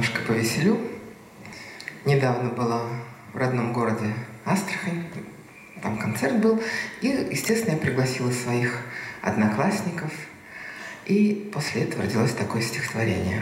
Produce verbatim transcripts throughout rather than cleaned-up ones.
немножко повеселю. Недавно была в родном городе Астрахань, там концерт был, и, естественно, я пригласила своих одноклассников, и после этого родилось такое стихотворение.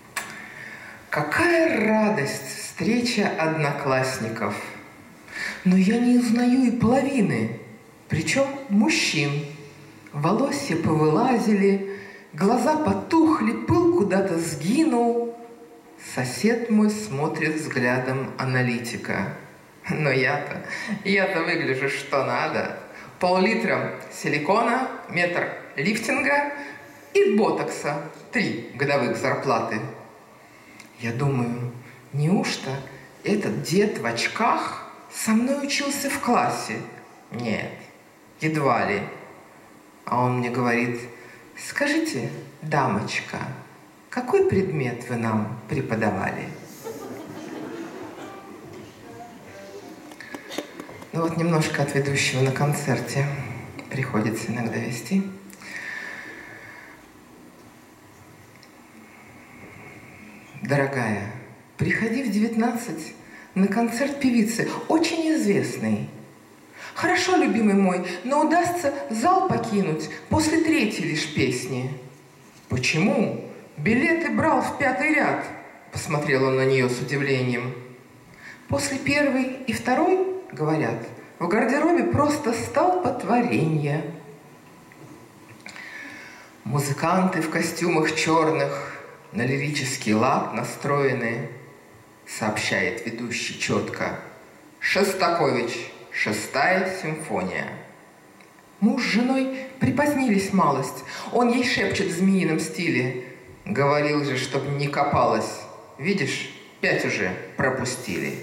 «Какая радость встреча одноклассников! Но я не узнаю и половины, причем мужчин. Волосья повылазили, глаза потухли, пыл куда-то сгинул. Сосед мой смотрит взглядом аналитика. Но я-то, я-то выгляжу что надо. Пол-литра силикона, метр лифтинга и ботокса, три годовых зарплаты. Я думаю, неужто этот дед в очках со мной учился в классе? Нет, едва ли. А он мне говорит: скажите, дамочка, какой предмет вы нам преподавали? Ну вот немножко от ведущего на концерте приходится иногда вести. Дорогая, приходи в девятнадцать на концерт певицы, очень известной. Хорошо, любимый мой, но удастся зал покинуть после третьей лишь песни. Почему? Билеты брал в пятый ряд, посмотрел он на нее с удивлением. После первой и второй, говорят, в гардеробе просто столпотворение. Музыканты в костюмах черных на лирический лад настроены, сообщает ведущий четко. Шостакович, шестая симфония. Муж с женой припозднились малость. Он ей шепчет в змеином стиле. Говорил же, чтоб не копалась. Видишь, пять уже пропустили.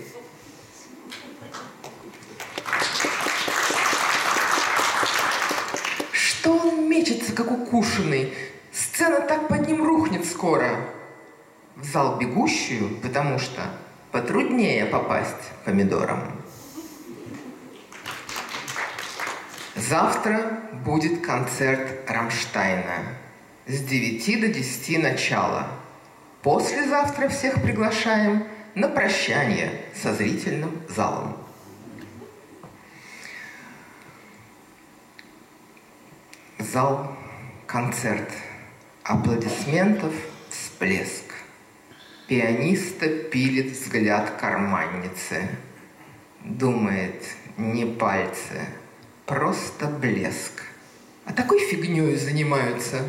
Что он мечется, как укушенный? Сцена так под ним рухнет скоро. В зал бегущую, потому что потруднее попасть помидором. Завтра будет концерт Рамштайна с девяти до десяти начала. Послезавтра всех приглашаем на прощание со зрительным залом. Зал, концерт, аплодисментов, всплеск. Пианиста пилит взгляд карманницы. Думает, не пальцы, просто блеск. А такой фигнёй занимаются.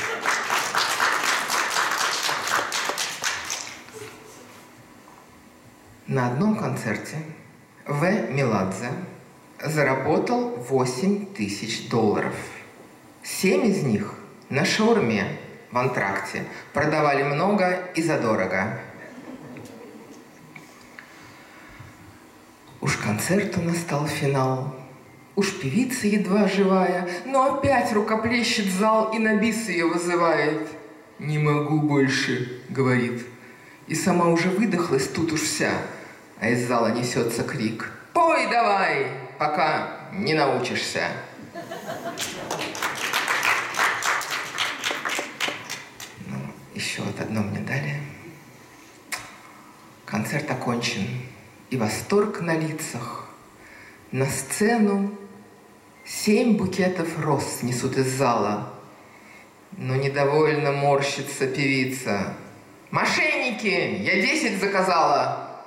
На одном концерте В. Меладзе заработал восемь тысяч долларов. Семь из них на шаурме в антракте. Продавали много и задорого. Уж концерту настал финал. Уж певица едва живая, но опять рукоплещет зал и на бис ее вызывает. «Не могу больше», — говорит. И сама уже выдохлась тут уж вся. А из зала несется крик: «Пой давай, пока не научишься!» Ну, еще вот одно мне дали. Концерт окончен, и восторг на лицах. На сцену семь букетов роз несут из зала. Но недовольно морщится певица. «Мошенники! Я десять заказала!»